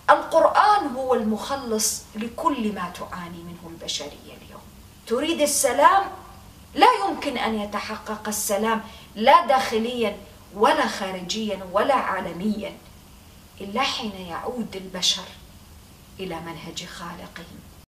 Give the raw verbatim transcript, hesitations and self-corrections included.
القرآن هو المخلص لكل ما تعاني منه البشرية اليوم. تريد السلام، لا يمكن أن يتحقق السلام لا داخليا ولا خارجيا ولا عالميا إلا حين يعود البشر إلى منهج خالقهم